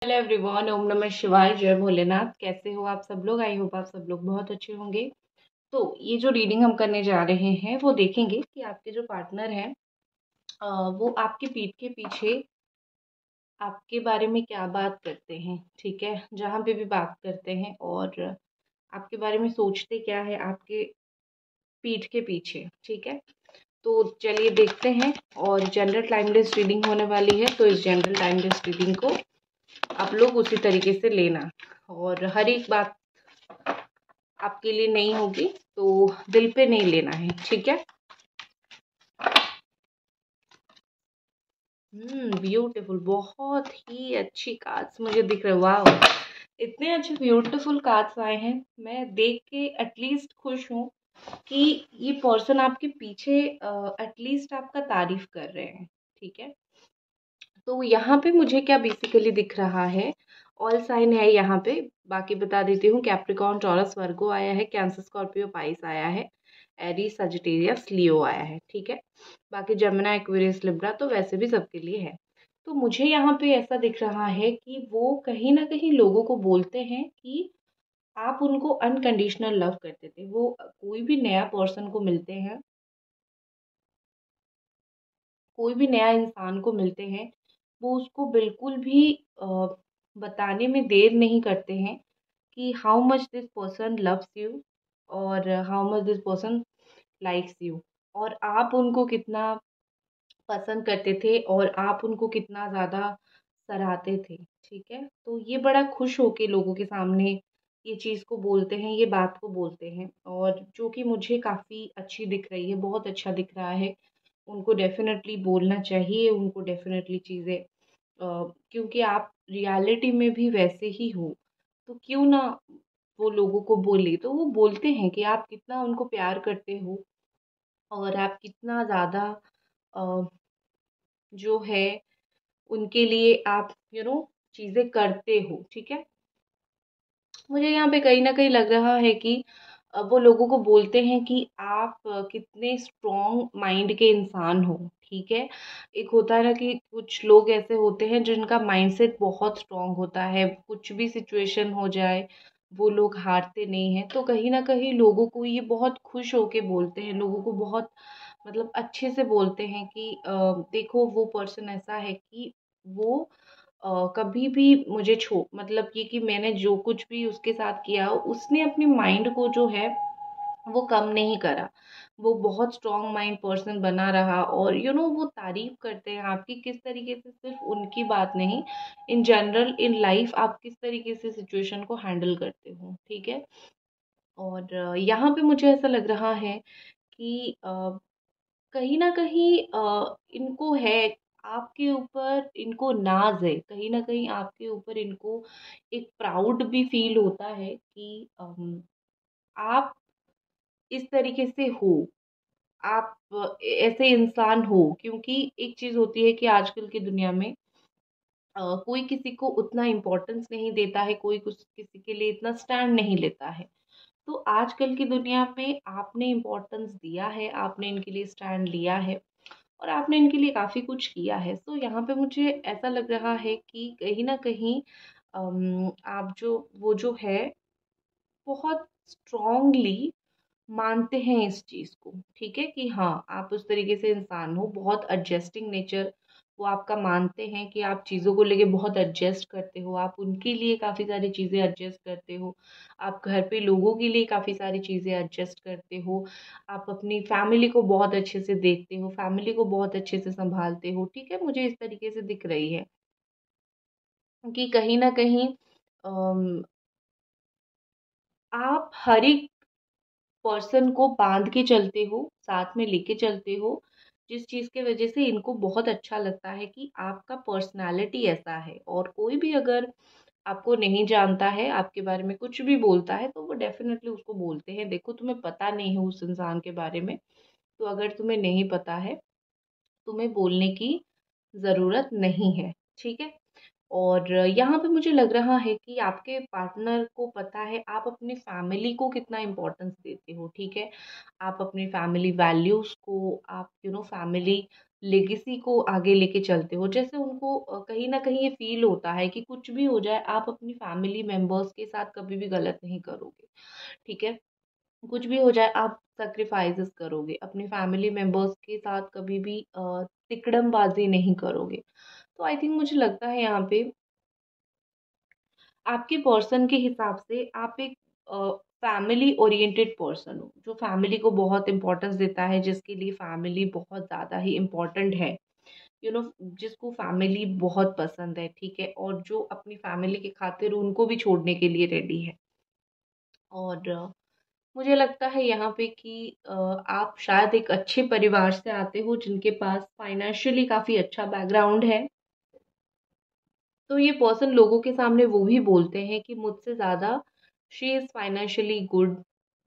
Hello everyone, ओम नमः शिवाय, जय भोलेनाथ। कैसे हो आप सब लोग? आई होप आप सब लोग बहुत अच्छे होंगे। तो ये जो रीडिंग हम करने जा रहे हैं वो देखेंगे कि आपके जो पार्टनर हैं वो आपकी पीठ के पीछे आपके बारे में क्या बात करते हैं। ठीक है, जहाँ पे भी बात करते हैं और आपके बारे में सोचते क्या है आपके पीठ के पीछे। ठीक है, तो चलिए देखते हैं। और जनरल टाइमलेस रीडिंग होने वाली है, तो इस जनरल टाइमलेस रीडिंग को आप लोग उसी तरीके से लेना। और हर एक बात आपके लिए नहीं होगी तो दिल पे नहीं लेना है, ठीक है। ब्यूटीफुल, बहुत ही अच्छी कार्ड्स मुझे दिख रहे। वाह, इतने अच्छे ब्यूटीफुल कार्ड्स आए हैं। मैं देख के एटलीस्ट खुश हूँ कि ये पर्सन आपके पीछे एटलीस्ट आपका तारीफ कर रहे हैं। ठीक है, तो यहाँ पे मुझे क्या बेसिकली दिख रहा है, ऑल साइन है यहाँ पे। बाकी बता देती हूँ, कैप्रिकॉर्न, टॉरस, वर्गो आया है, कैंसर, स्कॉर्पियो, पाइस आया है, एरीज, सजिटेरियस, लियो आया है। ठीक है, बाकी जमुना, एक्वेरियस, लिब्रा तो वैसे भी सबके लिए है। तो मुझे यहाँ पे ऐसा दिख रहा है कि वो कहीं ना कहीं लोगों को बोलते हैं कि आप उनको अनकंडीशनल लव करते थे। वो कोई भी नया पर्सन को मिलते हैं, कोई भी नया इंसान को मिलते हैं, वो उसको बिल्कुल भी बताने में देर नहीं करते हैं कि how much this person loves you और how much this person likes you, और आप उनको कितना पसंद करते थे और आप उनको कितना ज़्यादा सराहते थे। ठीक है, तो ये बड़ा खुश होके लोगों के सामने ये चीज़ को बोलते हैं, ये बात को बोलते हैं, और जो कि मुझे काफ़ी अच्छी दिख रही है, बहुत अच्छा दिख रहा है। उनको डेफ़िनेटली बोलना चाहिए, उनको डेफ़िनेटली चीज़ें क्योंकि आप रियलिटी में भी वैसे ही हो, तो क्यों ना वो लोगों को बोले। तो वो बोलते हैं कि आप कितना उनको प्यार करते हो और आप कितना ज़्यादा अ, जो है उनके लिए आप चीज़ें करते हो। ठीक है, मुझे यहाँ पे कहीं न कहीं लग रहा है कि वो लोगों को बोलते हैं कि आप कितने स्ट्रॉन्ग माइंड के इंसान हो। ठीक है, एक होता है ना कि कुछ लोग ऐसे होते हैं जिनका माइंडसेट बहुत स्ट्रॉन्ग होता है, कुछ भी सिचुएशन हो जाए वो लोग हारते नहीं हैं। तो कहीं न कहीं लोगों को ये बहुत खुश होके बोलते हैं, लोगों को बहुत मतलब अच्छे से बोलते हैं कि देखो वो पर्सन ऐसा है कि वो कभी भी मुझे मतलब ये कि मैंने जो कुछ भी उसके साथ किया उसने अपने माइंड को जो है वो कम नहीं करा। वो बहुत स्ट्रॉन्ग माइंड पर्सन बना रहा, और वो तारीफ करते हैं आपकी किस तरीके से, सिर्फ उनकी बात नहीं, इन जनरल इन लाइफ आप किस तरीके से सिचुएशन को हैंडल करते हो। ठीक है, और यहाँ पे मुझे ऐसा लग रहा है कि कहीं न कहीं इनको है आपके ऊपर, इनको नाज़ है, कहीं न कहीं आपके ऊपर इनको एक प्राउड भी फ़ील होता है कि आप इस तरीके से हो, आप ऐसे इंसान हो। क्योंकि एक चीज़ होती है कि आजकल की दुनिया में कोई किसी को उतना इम्पोर्टेंस नहीं देता है, कोई कुछ किसी के लिए इतना स्टैंड नहीं लेता है। तो आजकल की दुनिया में आपने इम्पोर्टेंस दिया है, आपने इनके लिए स्टैंड लिया है और आपने इनके लिए काफ़ी कुछ किया है। सो यहाँ पे मुझे ऐसा लग रहा है कि कहीं न कहीं आप जो वो जो है बहुत स्ट्रॉन्गली मानते हैं इस चीज़ को। ठीक है, कि हाँ, आप उस तरीके से इंसान हो, बहुत एडजस्टिंग नेचर वो आपका मानते हैं कि आप चीज़ों को लेके बहुत एडजस्ट करते हो, आप उनके लिए काफ़ी सारी चीज़ें एडजस्ट करते हो, आप घर पे लोगों के लिए काफ़ी सारी चीज़ें एडजस्ट करते हो, आप अपनी फैमिली को बहुत अच्छे से देखते हो, फैमिली को बहुत अच्छे से सँभालते हो। ठीक है, मुझे इस तरीके से दिख रही है कि कहीं न कहीं अम, आप हर एक पर्सन को बाँध के चलते हो, साथ में लेके चलते हो, जिस चीज़ की वज़ह से इनको बहुत अच्छा लगता है कि आपका पर्सनैलिटी ऐसा है। और कोई भी अगर आपको नहीं जानता है, आपके बारे में कुछ भी बोलता है, तो वो डेफ़िनेटली उसको बोलते हैं, देखो तुम्हें पता नहीं है उस इंसान के बारे में, तो अगर तुम्हें नहीं पता है, तुम्हें बोलने की ज़रूरत नहीं है। ठीक है? और यहाँ पे मुझे लग रहा है कि आपके पार्टनर को पता है आप अपनी फैमिली को कितना इम्पोर्टेंस देते हो। ठीक है, आप अपनी फैमिली वैल्यूज़ को, आप फैमिली लेगेसी को आगे लेके चलते हो। जैसे उनको कहीं न कहीं ये फ़ील होता है कि कुछ भी हो जाए, आप अपनी फैमिली मेंबर्स के साथ कभी भी गलत नहीं करोगे, ठीक है? कुछ भी हो जाए आप सैक्रिफाइसेस करोगे, अपनी फैमिली मेंबर्स के साथ कभी भी तिकड़मबाज़ी नहीं करोगे। तो आई थिंक मुझे लगता है यहाँ पे आपके पर्सन के हिसाब से आप एक फैमिली ओरिएंटेड पर्सन हो, जो फैमिली को बहुत इम्पोर्टेंस देता है, जिसके लिए फैमिली बहुत ज़्यादा ही इम्पोर्टेंट है। जिसको फैमिली बहुत पसंद है, ठीक है? और जो अपनी फैमिली की खातिर उनको भी छोड़ने के लिए रेडी है। और मुझे लगता है यहाँ पे कि आप शायद एक अच्छे परिवार से आते हो, जिनके पास फाइनेंशियली काफ़ी अच्छा बैकग्राउंड है। तो ये पर्सन लोगों के सामने वो भी बोलते हैं कि मुझसे ज़्यादा शी इज़ फाइनेंशियली गुड।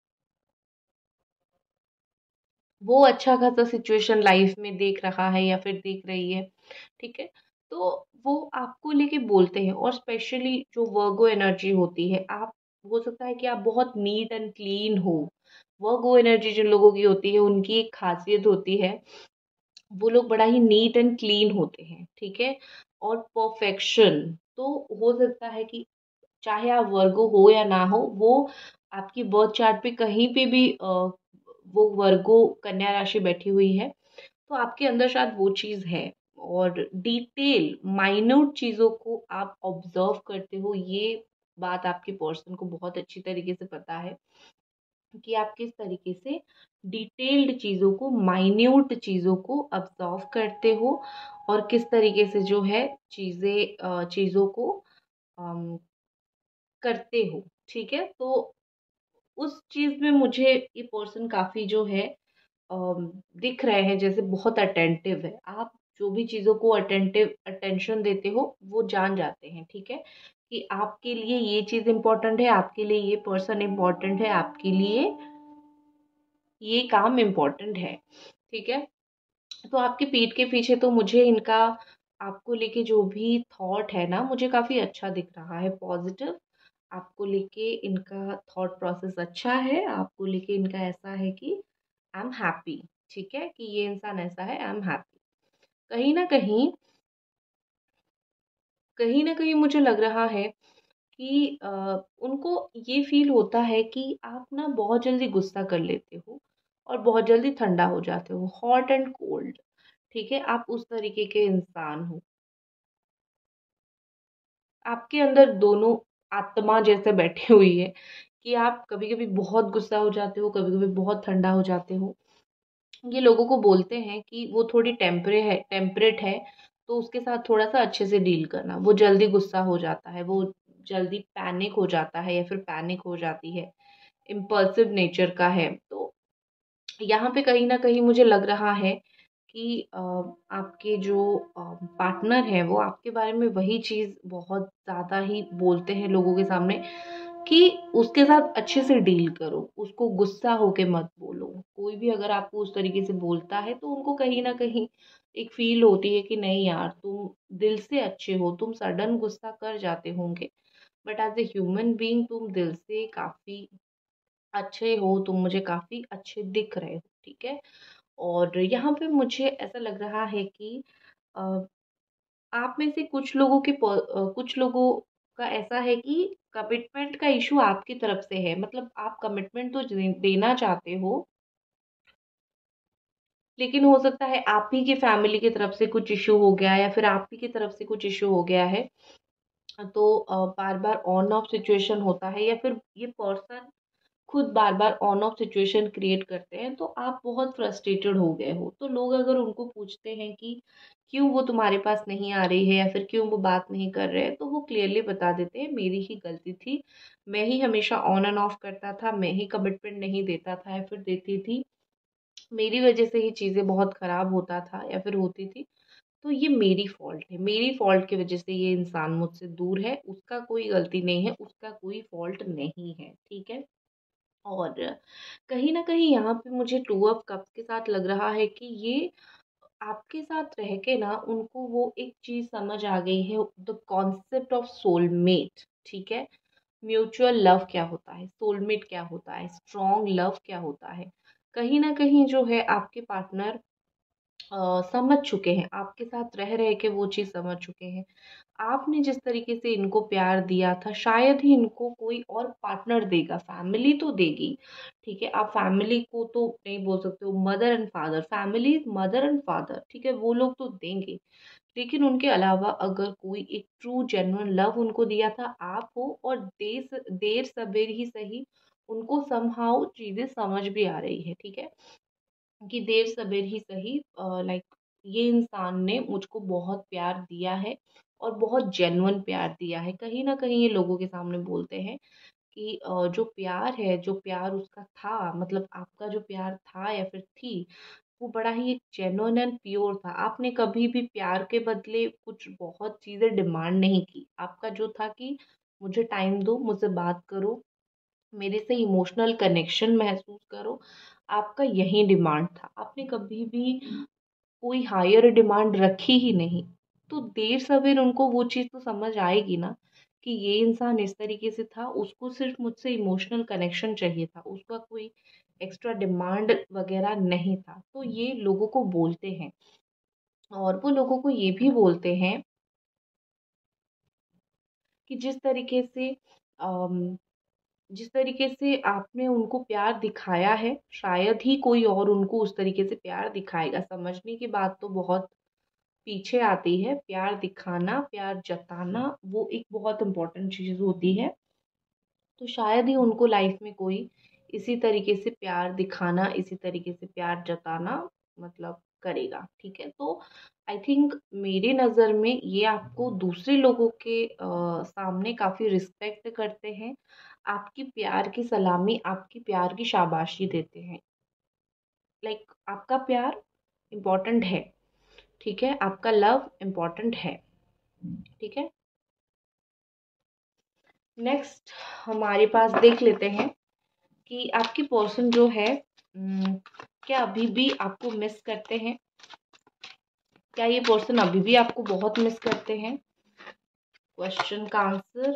वो अच्छा खासा सिचुएशन लाइफ में देख रहा है या फिर देख रही है, ठीक है? तो वो आपको लेके बोलते हैं। और स्पेशली जो वर्गो एनर्जी होती है, आप हो सकता है कि आप बहुत नीट एंड क्लीन हो। वर्गो एनर्जी जिन लोगों की होती है, उनकी एक खासियत होती है, वो लोग बड़ा ही नीट एंड क्लीन होते हैं, ठीक है? और परफेक्शन, तो हो सकता है कि चाहे आप वर्गो हो या ना हो, वो आपकी बर्थ चार्ट पे कहीं पे भी वो वर्गो कन्या राशि बैठी हुई है, तो आपके अंदर शायद वो चीज़ है। और डिटेल माइन्यूट चीज़ों को आप ऑब्जर्व करते हो, ये बात आपके पर्सन को बहुत अच्छी तरीके से पता है कि आप किस तरीके से डिटेल्ड चीज़ों को, माइन्यूट चीज़ों को ऑब्जर्व करते हो, और किस तरीके से जो है चीज़ों को अम, करते हो, ठीक है? तो उस चीज़ में मुझे ये पर्सन काफ़ी जो है दिख रहे हैं, जैसे बहुत अटेंटिव है। आप जो भी चीज़ों को अटेंशन देते हो, वो जान जाते हैं, ठीक है? कि आपके लिए ये चीज़ इम्पोर्टेंट है, आपके लिए ये पर्सन इम्पोर्टेंट है, आपके लिए ये काम इम्पोर्टेंट है, ठीक है? तो आपकी पीठ के पीछे तो मुझे इनका आपको लेके जो भी थॉट है ना, मुझे काफ़ी अच्छा दिख रहा है, पॉजिटिव। आपको लेके इनका थॉट प्रोसेस अच्छा है, आपको लेके इनका ऐसा है कि आई एम हैप्पी, ठीक है? कि ये इंसान ऐसा है, आई एम हैप्पी। कहीं न कहीं कहीं न कहीं मुझे लग रहा है कि उनको ये फ़ील होता है कि आप ना बहुत जल्दी गुस्सा कर लेते हो और बहुत जल्दी ठंडा हो जाते हो, हॉट एंड कोल्ड, ठीक है? आप उस तरीके के इंसान हो। आपके अंदर दोनों आत्मा जैसे बैठी हुई है कि आप कभी-कभी बहुत गुस्सा हो जाते हो, कभी-कभी बहुत ठंडा हो जाते हो। ये लोगों को बोलते हैं कि वो थोड़ी टेम्परेट है, तो उसके साथ थोड़ा-सा अच्छे से डील करना। वो जल्दी गुस्सा हो जाता है, वो जल्दी पैनिक हो जाता है या फिर पैनिक हो जाती है, इम्पल्सिव नेचर का है। तो यहाँ पे कहीं न कहीं मुझे लग रहा है कि आपके जो पार्टनर हैं, वो आपके बारे में वही चीज़ बहुत ज़्यादा ही बोलते हैं लोगों के सामने कि उसके साथ अच्छे से डील करो, उसको गुस्सा होके मत बोलो। कोई भी अगर आपको उस तरीके से बोलता है, तो उनको कहीं न कहीं एक फ़ील होती है कि नहीं यार, तुम दिल से अच्छे हो, तुम सडन गुस्सा कर जाते होंगे, but as a human being तुम दिल से काफ़ी अच्छे हो, तुम मुझे काफ़ी अच्छे दिख रहे हो, ठीक है? और यहाँ पे मुझे ऐसा लग रहा है कि अ, आप में से कुछ लोगों का ऐसा है कि कमिटमेंट का इश्यू आपकी तरफ से है। मतलब आप कमिटमेंट तो देना चाहते हो, लेकिन हो सकता है आप ही की फैमिली की तरफ से कुछ इश्यू हो गया, या फिर आप ही की तरफ से कुछ इश्यू हो गया है। तो बार-बार ऑन ऑफ सिचुएशन होता है, या फिर ये पर्सन खुद बार-बार ऑन ऑफ सिचुएशन क्रिएट करते हैं, तो आप बहुत फ्रस्ट्रेटेड हो गए हो। तो लोग अगर उनको पूछते हैं कि क्यों वो तुम्हारे पास नहीं आ रही है, या फिर क्यों वो बात नहीं कर रहे हैं, तो वो क्लियरली बता देते हैं, मेरी ही गलती थी। मैं ही हमेशा ऑन एंड ऑफ करता था, मैं ही कमिटमेंट नहीं देता था या फिर देती थी। मेरी वजह से ही चीज़ें बहुत खराब होता था या फिर होती थी। तो ये मेरी फ़ॉल्ट है, मेरी फ़ॉल्ट की वजह से ये इंसान मुझसे दूर है, उसका कोई गलती नहीं है, उसका कोई फ़ॉल्ट नहीं है, ठीक है? और कहीं न कहीं यहाँ पे मुझे टू ऑफ कप्स के साथ लग रहा है कि ये आपके साथ रह के ना, उनको वो एक चीज़ समझ आ गई है, द कॉन्सेप्ट ऑफ सोलमेट, ठीक है? म्यूचुअल लव क्या होता है, सोलमेट क्या होता है, स्ट्रॉन्ग लव क्या होता है। कहीं न कहीं जो है आपके पार्टनर समझ चुके हैं, आपके साथ रह रह के वो चीज़ समझ चुके हैं। आपने जिस तरीके से इनको प्यार दिया था, शायद ही इनको कोई और पार्टनर देगा, फैमिली तो देगी, ठीक है? आप फैमिली को तो नहीं बोल सकते हो, mother and father, family mother and father, ठीक है? वो लोग तो देंगे। लेकिन उनके अलावा अगर कोई एक ट्रू जेन्युइन लव उनको दिया था, आप हो, और देर सवेर ही सही, उनको समहाउ चीज़ें समझ भी आ रही है, ठीक है? कि देर सवेर ही सही, लाइक ये इंसान ने मुझको बहुत प्यार दिया है और बहुत जेन्युइन प्यार दिया है। कहीं न कहीं ये लोगों के सामने बोलते हैं कि जो प्यार है, जो प्यार उसका था, मतलब आपका जो प्यार था या फिर थी, वो बड़ा ही एक जेन्युइन एंड प्योर था। आपने कभी भी प्यार के बदले कुछ बहुत चीज़ें डिमांड नहीं की। आपका जो था कि मुझे टाइम दो, मुझसे बात करो, मेरे से इमोशनल कनेक्शन महसूस करो, आपका यही डिमांड था। आपने कभी भी कोई हायर डिमांड रखी ही नहीं। तो देर सवेर उनको वो चीज़ तो समझ आएगी ना कि ये इंसान इस तरीके से था, उसको सिर्फ़ मुझसे इमोशनल कनेक्शन चाहिए था, उसका कोई एक्स्ट्रा डिमांड वग़ैरह नहीं था। तो ये लोगों को बोलते हैं, और वो लोगों को ये भी बोलते हैं कि अम, जिस तरीके से आपने उनको प्यार दिखाया है, शायद ही कोई और उनको उस तरीके से प्यार दिखाएगा। समझने की बात तो बहुत पीछे आती है। प्यार दिखाना, प्यार जताना, वो एक बहुत इम्पोर्टेंट चीज़ होती है। तो शायद ही उनको लाइफ में कोई इसी तरीके से प्यार दिखाना, इसी तरीके से प्यार जताना मतलब करेगा, ठीक है? तो आई थिंक मेरी नज़र में ये आपको दूसरे लोगों के सामने काफ़ी रिस्पेक्ट करते हैं, आपकी प्यार की सलामी, आपकी प्यार की शाबाशी देते हैं। लाइक आपका प्यार इम्पोर्टेंट है, ठीक है? आपका लव इम्पोर्टेंट है, ठीक है? नेक्स्ट हमारे पास देख लेते हैं कि आपकी पर्सन जो है क्या अभी भी आपको मिस करते हैं? क्या ये पर्सन अभी भी आपको बहुत मिस करते हैं? क्वेश्चन का आंसर,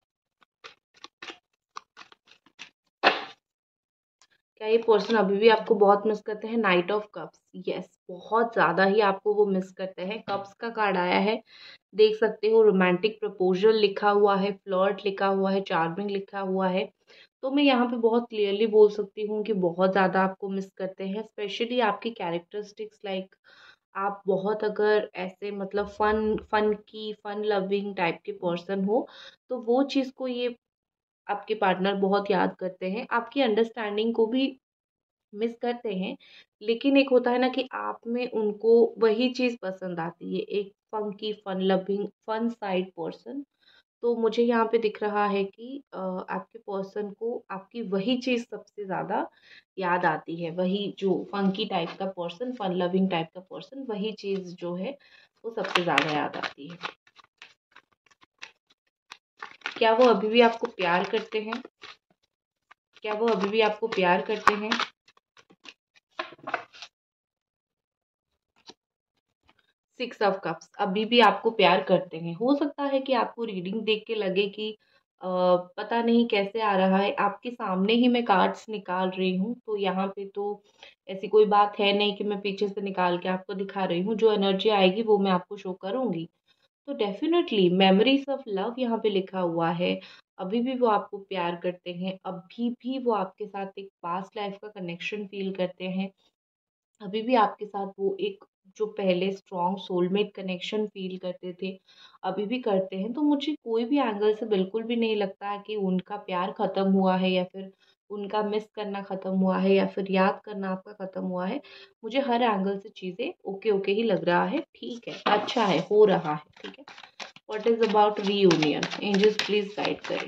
क्या ये पर्सन अभी भी आपको बहुत मिस करते हैं? नाइट ऑफ कप्स, यस, बहुत ज़्यादा ही आपको वो मिस करते हैं। कप्स का कार्ड आया है, देख सकते हो रोमांटिक प्रपोजल लिखा हुआ है, फ्लर्ट लिखा हुआ है, चार्मिंग लिखा हुआ है। तो मैं यहाँ पे बहुत क्लियरली बोल सकती हूँ कि बहुत ज़्यादा आपको मिस करते हैं, स्पेशली आपकी कैरेक्टरिस्टिक्स, लाइक आप बहुत अगर ऐसे मतलब फन लविंग टाइप के पर्सन हो, तो वो चीज़ को ये आपके पार्टनर बहुत याद करते हैं, आपकी अंडरस्टैंडिंग को भी मिस करते हैं। लेकिन एक होता है ना कि आप में उनको वही चीज़ पसंद आती है, एक funky, fun loving, fun side person. तो मुझे यहाँ पे दिख रहा है कि आपके पर्सन को आपकी वही चीज़ सबसे ज़्यादा याद आती है, वही जो फंकी टाइप का पर्सन, फन लविंग टाइप का पर्सन, वही चीज़ जो है वो सबसे ज़्यादा याद आती है। क्या वो अभी भी आपको प्यार करते हैं? क्या वो अभी भी आपको प्यार करते हैं? सिक्स ऑफ कप्स, अभी भी आपको प्यार करते हैं। हो सकता है कि आपको रीडिंग देख के लगे कि पता नहीं कैसे आ रहा है, आपके सामने ही मैं कार्ड्स निकाल रही हूँ, तो यहाँ पे तो ऐसी कोई बात है नहीं कि मैं पीछे से निकाल के आपको दिखा रही हूँ। जो एनर्जी आएगी वो मैं आपको शो करूँगी। तो डेफिनेटली मेमोरीज ऑफ लव यहाँ पे लिखा हुआ है। अभी भी वो आपको प्यार करते हैं, अभी भी वो आपके साथ एक पास्ट लाइफ का कनेक्शन फील करते हैं, अभी भी आपके साथ वो एक जो पहले स्ट्रॉन्ग सोलमेट कनेक्शन फील करते थे, अभी भी करते हैं। तो मुझे कोई भी एंगल से बिल्कुल भी नहीं लगता है कि उनका प्यार ख़त्म हुआ है, या फिर उनका मिस करना ख़त्म हुआ है, या फिर याद करना आपका ख़त्म हुआ है। मुझे हर एंगल से चीज़ें ओके ओके ही लग रहा है, ठीक है, अच्छा है, हो रहा है, ठीक है। What is about reunion? Angels please guide करें।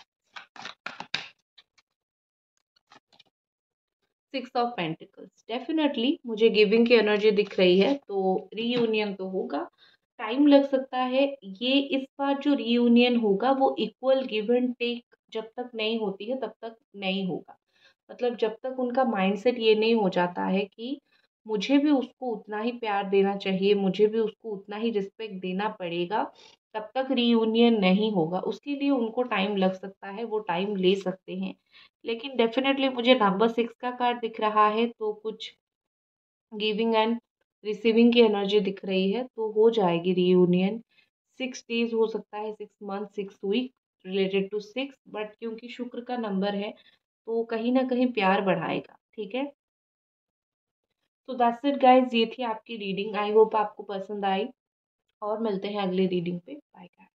सिक्स ऑफ पेंटिकल्स, डेफिनेटली मुझे गिविंग की एनर्जी दिख रही है, तो रीयूनियन तो होगा। टाइम लग सकता है। ये इस बार जो रीयूनियन होगा वो इक्वल गिव एंड टेक जब तक नहीं होती है तब तक नहीं होगा। मतलब जब तक उनका माइंडसेट ये नहीं हो जाता है कि मुझे भी उसको उतना ही प्यार देना चाहिए, मुझे भी उसको उतना ही रिस्पेक्ट देना पड़ेगा, तब तक रीयूनियन नहीं होगा। उसके लिए उनको टाइम लग सकता है, वो टाइम ले सकते हैं। लेकिन डेफिनेटली मुझे नंबर 6 का कार्ड दिख रहा है, तो कुछ गिविंग एंड रिसीविंग की एनर्जी दिख रही है, तो हो जाएगी रीयूनियन। 6 डेज हो सकता है, 6 month, 6 week, related to 6, but क्योंकि शुक्र का नंबर है तो कहीं ना कहीं प्यार बढ़ाएगा। ठीक है, तो दैट्स इट गाइज, ये थी आपकी रीडिंग। आई होप आपको पसंद आई, और मिलते हैं अगली रीडिंग पे। बाय।